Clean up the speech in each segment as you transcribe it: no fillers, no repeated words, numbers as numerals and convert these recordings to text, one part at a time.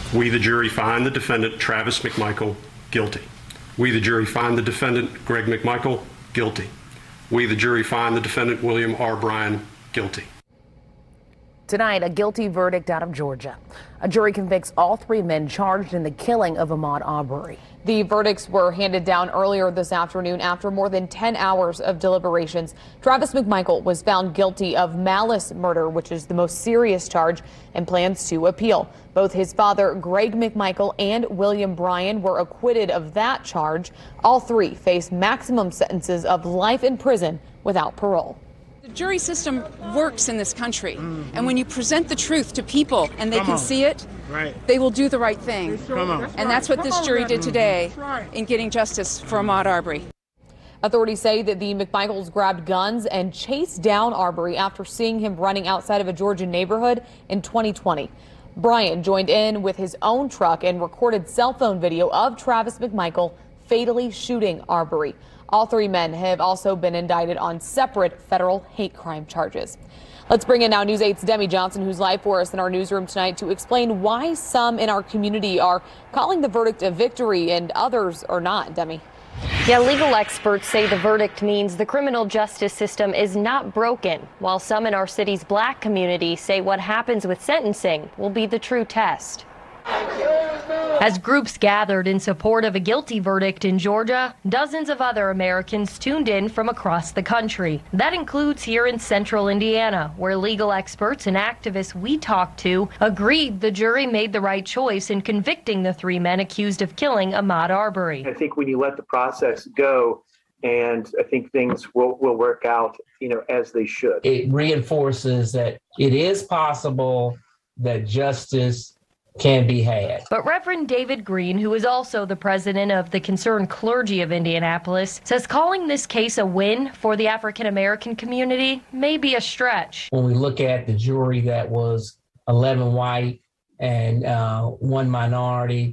We, the jury, find the defendant, Travis McMichael, guilty. We, the jury, find the defendant, Greg McMichael, guilty. We, the jury, find the defendant, William R. Bryan, guilty. Tonight, a guilty verdict out of Georgia. A jury convicts all three men charged in the killing of Ahmaud Arbery. The verdicts were handed down earlier this afternoon after more than 10 hours of deliberations. Travis McMichael was found guilty of malice murder, which is the most serious charge, and plans to appeal. Both his father, Greg McMichael, and William Bryan were acquitted of that charge. All three face maximum sentences of life in prison without parole. The jury system works in this country, and when you present the truth to people and they can see it, they will do the right thing. And that's what this jury did today in getting justice for Ahmaud Arbery. Authorities say that the McMichaels grabbed guns and chased down Arbery after seeing him running outside of a Georgia neighborhood in 2020. Bryan joined in with his own truck and recorded cell phone video of Travis McMichael fatally shooting Arbery. All three men have also been indicted on separate federal hate crime charges. Let's bring in now News 8's Demi Johnson, who's live for us in our newsroom tonight to explain why some in our community are calling the verdict a victory and others are not. Demi. Yeah, legal experts say the verdict means the criminal justice system is not broken, while some in our city's black community say what happens with sentencing will be the true test. As groups gathered in support of a guilty verdict in Georgia, dozens of other Americans tuned in from across the country. That includes here in central Indiana, where legal experts and activists we talked to agreed the jury made the right choice in convicting the three men accused of killing Ahmaud Arbery. I think when you let the process go, and I think things will work out, as they should. It reinforces that it is possible that justice can be had. But Reverend David Green, who is also the president of the Concerned Clergy of Indianapolis, says calling this case a win for the African American community may be a stretch. When we look at the jury that was 11 white and one minority,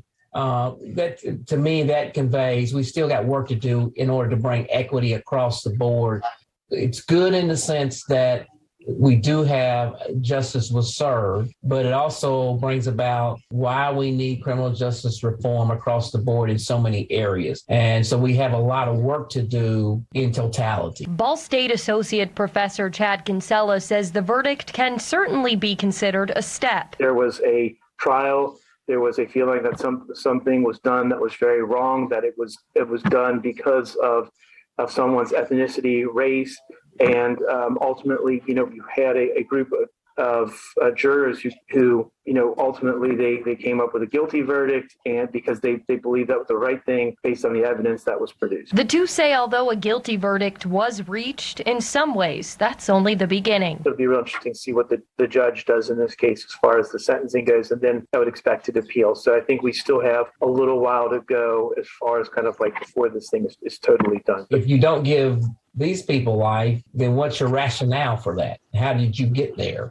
that to me that conveys we still got work to do in order to bring equity across the board. It's good in the sense that we do have justice was served, but it also brings about why we need criminal justice reform across the board in so many areas. And so we have a lot of work to do in totality. Ball State Associate Professor Chad Kinsella says the verdict can certainly be considered a step. There was a trial. There was a feeling that something was done that was very wrong, that it was done because of someone's ethnicity, race. And ultimately, you had a group of jurors who ultimately they came up with a guilty verdict, and because they believed that was the right thing based on the evidence that was produced. The two say although a guilty verdict was reached, in some ways, that's only the beginning. It'll be real interesting to see what the judge does in this case as far as the sentencing goes, and then I would expect it to appeal. So I think we still have a little while to go as far as kind of like before this thing is totally done. If you don't give these people life, then what's your rationale for that? How did you get there?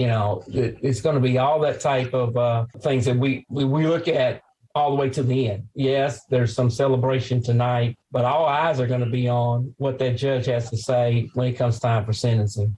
It's going to be all that type of things that we look at all the way to the end. Yes, there's some celebration tonight, but all eyes are going to be on what that judge has to say when it comes time for sentencing.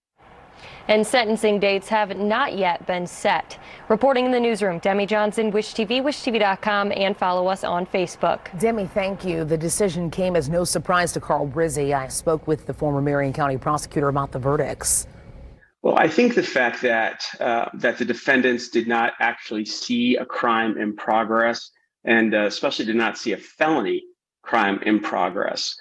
And sentencing dates have not yet been set. Reporting in the newsroom, Demi Johnson, Wish TV, WishTV.com, and follow us on Facebook. Demi, thank you. The decision came as no surprise to Carl Brizzi. I spoke with the former Marion County prosecutor about the verdicts. Well, I think the fact that the defendants did not actually see a crime in progress, and especially did not see a felony crime in progress,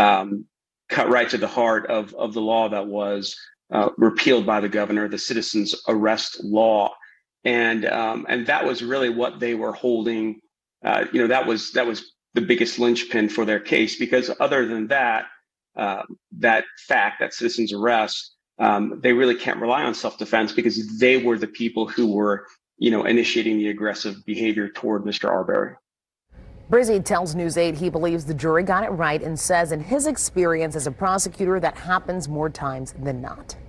cut right to the heart of the law that was repealed by the governor, the citizens arrest law, and that was really what they were holding. That was the biggest linchpin for their case, because other than that fact, that citizens arrest, they really can't rely on self-defense because they were the people who were, initiating the aggressive behavior toward Mr. Arbery. Brizzi tells News 8 he believes the jury got it right and says in his experience as a prosecutor that happens more times than not.